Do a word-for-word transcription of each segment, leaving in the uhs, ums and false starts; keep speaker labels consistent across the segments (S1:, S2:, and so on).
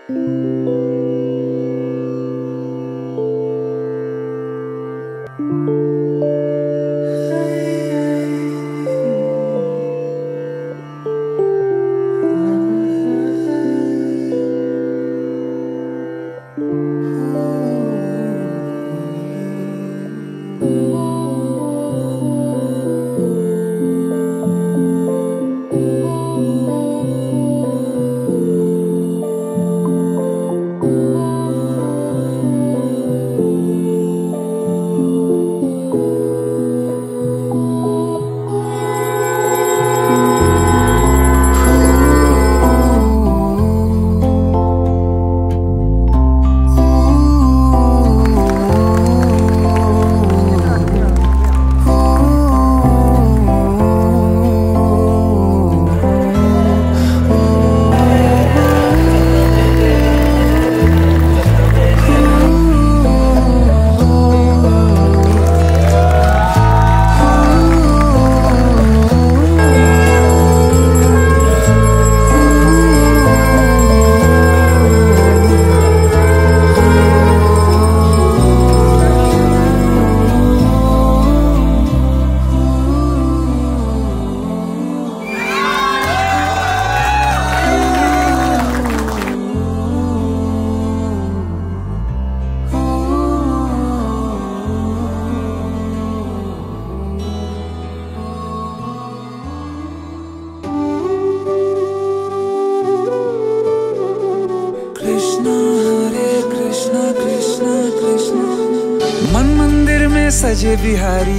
S1: सजे बिहारी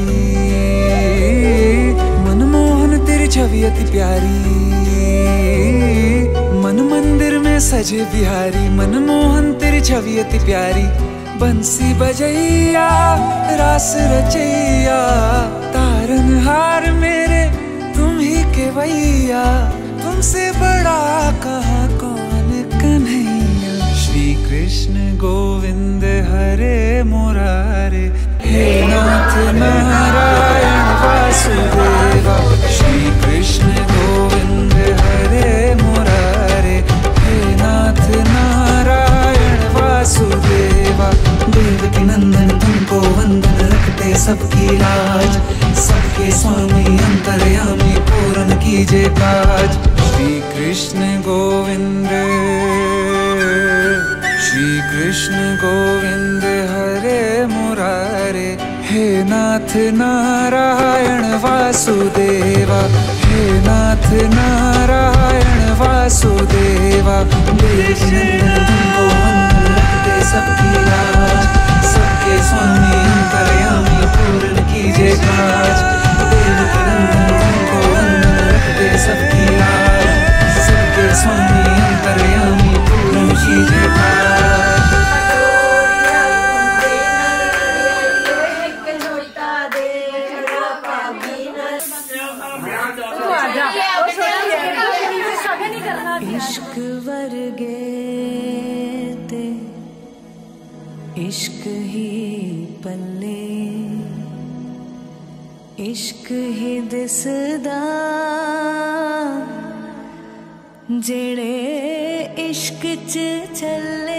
S1: मनमोहन तेरी छवि अति प्यारी। मन मंदिर में सजे बिहारी मनमोहन तेरी छवि अति प्यारी। बंसी बजैया रास रचैया तारनहार मेरे तुम ही के भैया। तुमसे बड़ा कहाँ कौन कन्हैया। श्री कृष्ण गोविंद हरे मुरारे हे नाथ नारायण वासुदेवा। श्री कृष्ण गोविंद हरे मुरारे हे नाथ नारायण वासुदेवा। देवकी नंदन तुमको वंदन रखते सबकी लाज। सबके स्वामी अंतर्यामी पूर्ण कीजिए काज। श्री कृष्ण गोविंद श्री कृष्ण गोविंद हरे मुरारे हे नाथ नारायण वासुदेवा। हे नाथ नारायण वासुदेवा। देवकी नंदन तुमको वंदन रखते सबकी लाज। सबके स्वामी अंतर्यामी पूर्ण कीजिए काज। देवकी नंदन तुमको वंदन रखते सबकी लाज। सबके स्वामी अंतर्यामी पूर्ण कीजिए काज।
S2: इश्क वर्गे ते इश्क ही पल्ले इश्क ही दिसदा जेड़े इश्क च चले।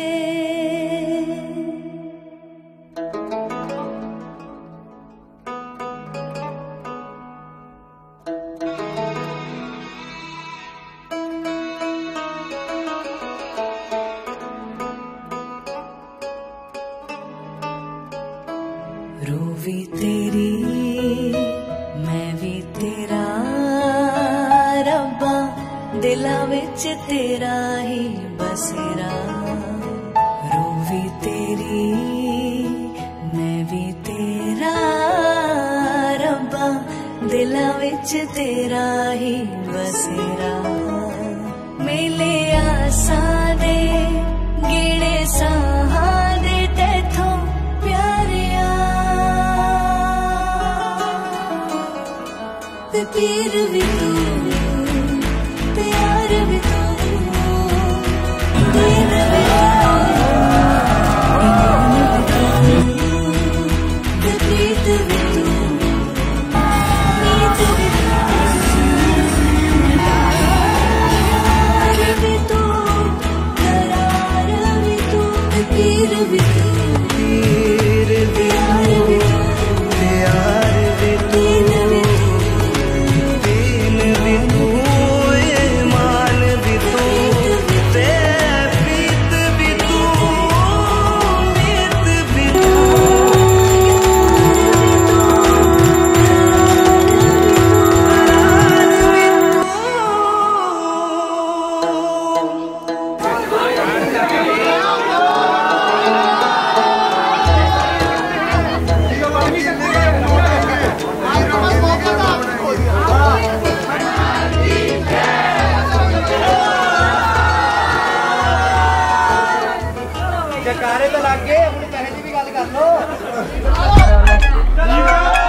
S2: रूह भी तेरी मैं भी तेरा रब्बा। दिला विच तेरा ही बसेरा। रूह भी तेरी मैं भी तेरा रब्बा। दिला विच तेरा ही बसेरा। मेले आसा दे गिणे साहा दे तेथों प्यारिया। पीर भी तू प्यार भी तू दीन भी तू प्रीत भी तू नीत भी तू भी तू।
S3: नारे तो लग गए अपने पैसे की भी गल कर लो।